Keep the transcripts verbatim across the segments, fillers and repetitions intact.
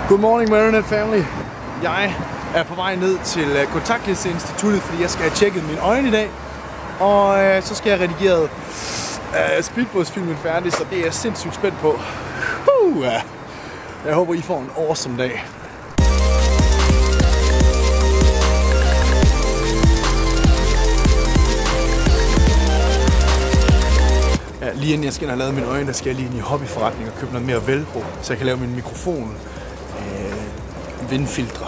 Good morning, Marionette Family. Jeg er på vej ned til uh, Kontaktlinseinstituttet, fordi jeg skal have tjekket mine øjne i dag. Og uh, så skal jeg have redigeret uh, speedbådsfilmen færdig, så det er jeg sindssygt spændt på. Uh, jeg håber, I får en awesome dag. Ja, lige inden jeg skal have lavet mine øjne, der skal jeg lige ind i hobbyforretning og købe noget mere velcro, så jeg kan lave min mikrofon øh, vindfiltre.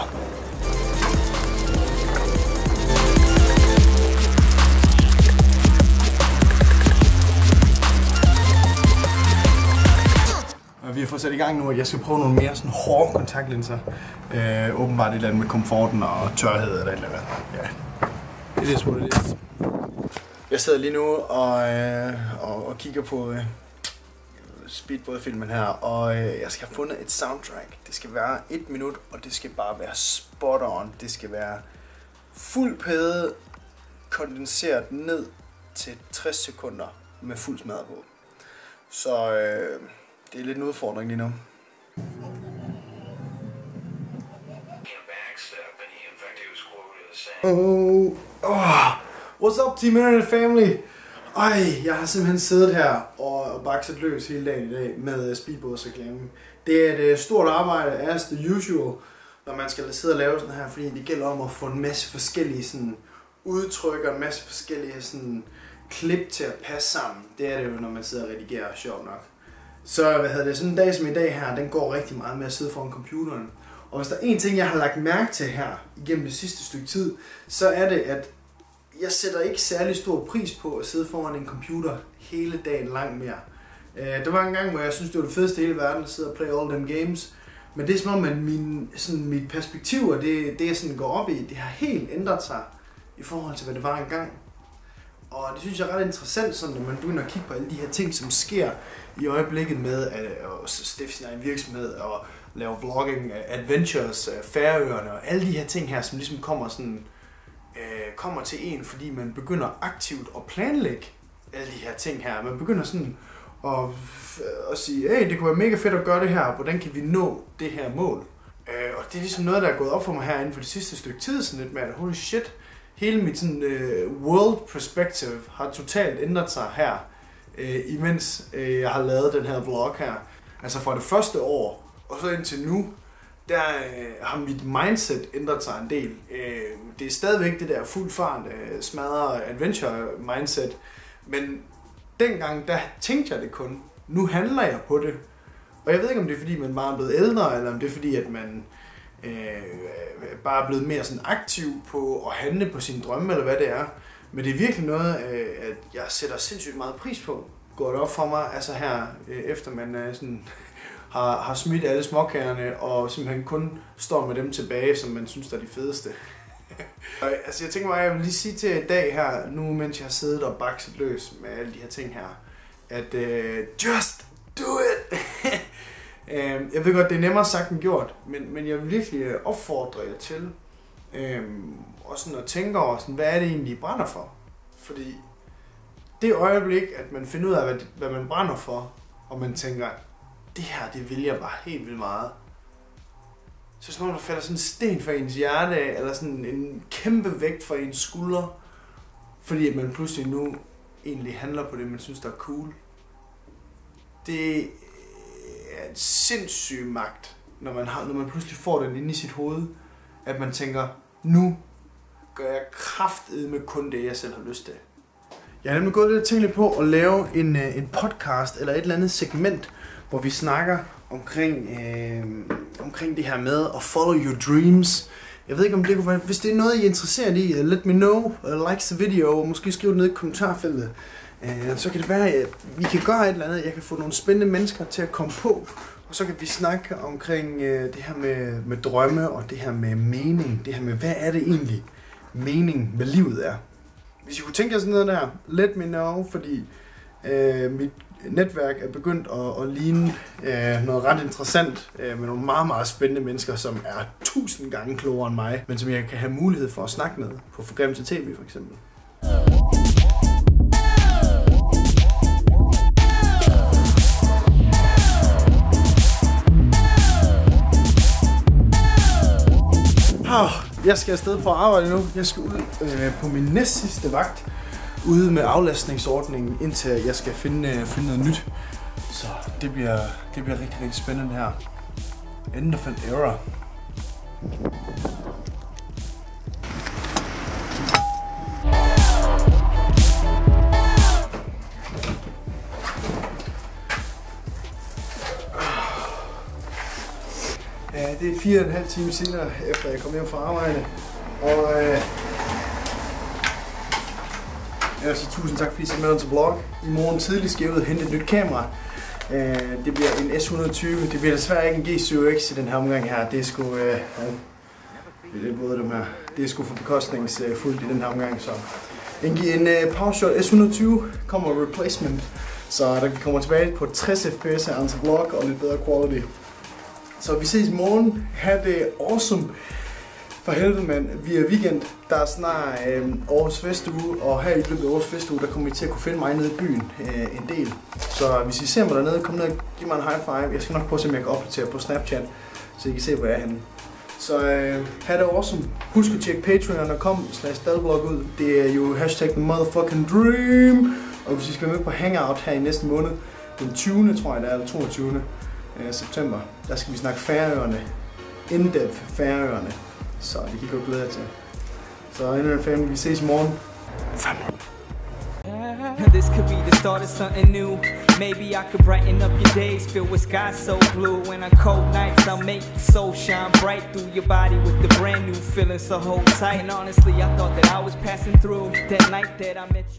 Og vi har fået sat i gang nu, at jeg skal prøve nogle mere sådan hårde kontaktlinser. Øh, åbenbart et eller andet med komforten og tørhed eller et eller andet. Ja, det er smule det. Jeg sidder lige nu og, øh, og, og kigger på øh, speedbådfilmen her, og øh, jeg skal have fundet et soundtrack. Det skal være et minut, og det skal bare være spot on. Det skal være fuld pæde, kondenseret ned til tres sekunder med fuld smadret på. Så øh, det er lidt en udfordring lige nu. Oh, oh. What's up, Team Marionette Family? Ej, jeg har simpelthen siddet her og, og bakset løs hele dagen i dag med speedbådsreklamen. Det er et stort arbejde, as the usual, når man skal sidde og lave sådan her, fordi det gælder om at få en masse forskellige sådan, udtryk og en masse forskellige sådan, klip til at passe sammen. Det er det jo, når man sidder og redigerer, sjovt nok. Så hvad hedder det, sådan en dag som i dag her, den går rigtig meget med at sidde foran computeren. Og hvis der er en ting, jeg har lagt mærke til her igennem det sidste stykke tid, så er det, at jeg sætter ikke særlig stor pris på at sidde foran en computer hele dagen lang mere. Uh, der var en gang, hvor jeg synes, det var det fedeste i hele verden at sidde og play all them games. Men det er som om, at min, sådan, mit perspektiv og det, det, jeg sådan går op i, det har helt ændret sig i forhold til, hvad det var engang. Og det synes jeg er ret interessant, sådan, når man begynder at kigge på alle de her ting, som sker i øjeblikket med at, at stifte sin egen virksomhed og lave vlogging, adventures, Færøerne og alle de her ting her, som ligesom kommer sådan... kommer til en, fordi man begynder aktivt at planlægge alle de her ting her. Man begynder sådan at, at sige, hey, det kunne være mega fedt at gøre det her, hvordan kan vi nå det her mål? Og det er ligesom noget, der er gået op for mig her inden for det sidste stykke tid, sådan lidt med, at holy shit, hele mit sådan, uh, world perspective har totalt ændret sig her, uh, imens uh, jeg har lavet den her vlog her. Altså fra det første år, og så indtil nu, der øh, har mit mindset ændret sig en del. Øh, det er stadigvæk det der fuld fart, øh, smadre adventure mindset, men dengang der tænkte jeg det kun. Nu handler jeg på det. Og jeg ved ikke, om det er fordi, man bare er blevet ældre, eller om det er fordi, at man øh, bare er blevet mere sådan aktiv på at handle på sine drømme, eller hvad det er. Men det er virkelig noget, øh, at jeg sætter sindssygt meget pris på. Går det op for mig, altså her, øh, efter man er sådan... Har, har smidt alle småkagerne og simpelthen kun står med dem tilbage, som man synes er de fedeste. Og, altså jeg tænker mig, jeg vil lige sige til i dag her, nu mens jeg har siddet og bakset løs med alle de her ting her, at uh, just do it! uh, jeg ved godt, det er nemmere sagt end gjort, men, men jeg vil virkelig opfordre jer til uh, og sådan at tænke over, sådan, hvad er det egentlig, I brænder for? Fordi det øjeblik, at man finder ud af, hvad, hvad man brænder for, og man tænker, det her, det vil jeg bare helt vildt meget. Så som om der falder sådan en sten for ens hjerte af, eller sådan en kæmpe vægt for ens skuldre, fordi at man pludselig nu egentlig handler på det, man synes, der er cool. Det er en sindssyg magt, når man, har, når man pludselig får den inde i sit hoved, at man tænker, nu gør jeg kraftedme kun det, jeg selv har lyst til. Jeg har nemlig gået lidt og tænkt lidt på at lave en, en podcast eller et eller andet segment, hvor vi snakker omkring, øh, omkring det her med at follow your dreams. Jeg ved ikke, om det kunne være, hvis det er noget, I er interesseret i, let me know, uh, like the video, og måske skriv det ned i kommentarfeltet. Uh, så kan det være, at vi kan gøre et eller andet, jeg kan få nogle spændende mennesker til at komme på, og så kan vi snakke omkring uh, det her med, med drømme, og det her med mening, det her med, hvad er det egentlig, mening med livet er. Hvis I kunne tænke jer sådan noget der, let me know, fordi uh, mit netværk er begyndt at, at ligne øh, noget ret interessant øh, med nogle meget, meget spændende mennesker, som er tusind gange klogere end mig, men som jeg kan have mulighed for at snakke med på Forglemte T V for eksempel. Oh, jeg skal afsted på arbejde nu. Jeg skal ud øh, på min næst sidste vagt. Ude med aflastningsordningen, indtil jeg skal finde, øh, finde noget nyt. Så det bliver, det bliver rigtig, rigtig spændende her. End of an era. Ja, det er fire og en halv time senere, efter jeg kom hjem fra arbejde. Og øh, jeg vil sige tusind tak, fordi I ser med til vlog. I morgen tidlig skal jeg ud og hente et nyt kamera. Øh, det bliver en S et hundrede og tyve. Det bliver desværre ikke en G syv X i den her omgang her. Det er sgu... Øh, det er lidt både dem her. Det er sgu for bekostningsfuldt i den her omgang, så... En, en uh, PowerShot S et hundrede og tyve kommer replacement. Så der kommer tilbage på tres F P S her til vlog og lidt bedre quality. Så vi ses i morgen. Ha' det awesome. For helvede mand, vi er weekend. Der er snart øh, årets festuge, og her i løbet af årets festuge, der kommer vi til at kunne finde mig nede i byen øh, en del. Så hvis I ser mig dernede, kom ned og giv mig en high five. Jeg skal nok prøve at se, om jeg kan opdatere på Snapchat, så I kan se, hvor jeg er henne. Så øh, ha' det awesome. Husk at tjekke patreon punktum com slash dalblog ud. Det er jo hashtag the motherfucking dream. Og hvis I skal være med på hangout her i næste måned, den tyvende tror jeg det er, eller toogtyvende september, der skal vi snakke Færøerne. In-depth Færøerne. Så det kan I godt glæde jer til. Så Internet Family, vi ses i morgen. This could be the start of something new. Maybe I could brighten up your days, filled with skies so blue. And on cold nights, I'll make the soul shine bright through your body with the brand new feeling. So hold tight. And honestly, I thought that I was passing through that night that I met you.